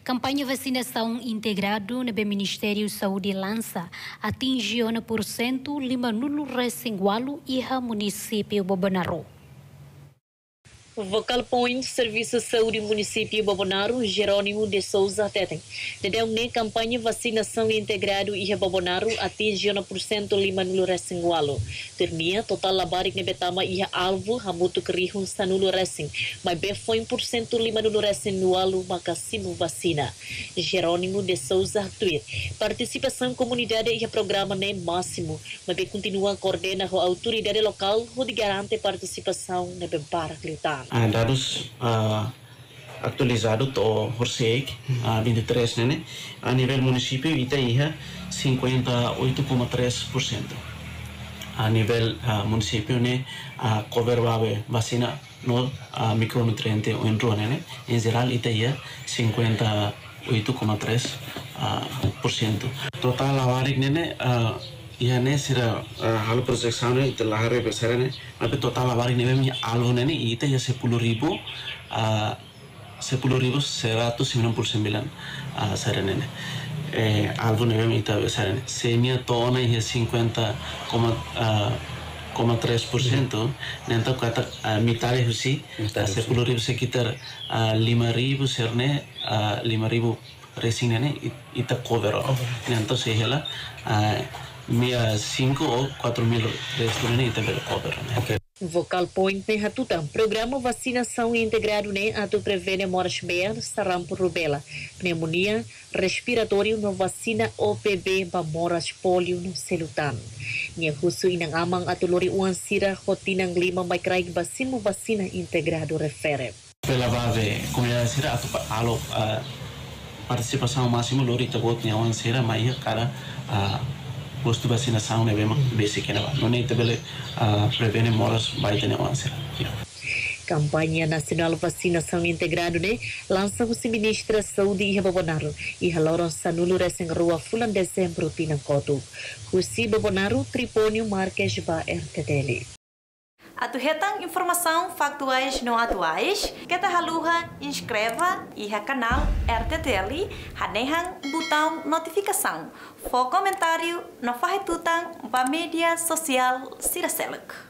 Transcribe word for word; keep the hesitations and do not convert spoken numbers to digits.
Campanha vacinação integrado no Ministério Saúde lança atingiu na por cento lima nulo resingualo e a município Bobonaro. Vocal Point Serviço Saúde Município Bobonaro, Jerônimo de Souza Tetem. Dedeu ne campanha vacinação integrado e Bobonaro atingiu na por cento lima nulo resingualo. Ternia total labarik ne betama e alvo hamutu kerihun sanulo resing. Mas be foi por cento lima nulo resingualo makasimu vacina. Jerônimo de Souza tweet. Participação comunidade e programa ne máximo. Mas be continua coordena a autoridade local o de garante participação ne bempara clitar. Uh, dados uh, atualizados to Horseg uh, vinte e três né a nível município ita ia cinquenta e oito vírgula três por cento a nível uh, município né a uh, cover babe vacina no uh, micronutriente o enro né em geral ita ia cinquenta e oito vírgula três por cento total lavarik né uh, ia ne sira hal projection ne ita lahare besara ne tapi total lavarik ne mi algo ne ita ya sepuluh ribu sepuluh ribu seratus sembilan puluh sembilan sara ne eh algo ne mi ita besara ne semia tona ya cinquenta vírgula três por cento nenta kata mitade husi sepuluh ribu sekitar lima ribu serne lima ribu racing ne ita cover nenta sehela Mia cinco ou quatro mil restaurantes também cobrem. Vocal Point ne hatutam programa vacinação integrado ne atu prevene moras bear, sarampo rubela, pneumonia, respiratório no vacina O P B ba moras polio no selutan. Nia husu inang amang atu lori uan sira hotinang lima mai kraig basimu vacina integrado refere. Pela vave comunidade sira atu alo participação máximo lori tabot nia uan sira mai cara posto vacinação né bem basic né não nem também prevene moras baita né onça. Campanha Nacional Vacinação Integrado né lança o Ministra Saúde e Bobonaro e haloron sanulo reseng rua fulan dezembro pinangkoto. Husi Bobonaro Tripônio Marques ba R T T L. Atu hetang informação factuais não atuais, kita haluha inscreva e ha canal R T T L, hanehang botão notificação, for comentário, no fahitutang ba mídia social Siraseluk.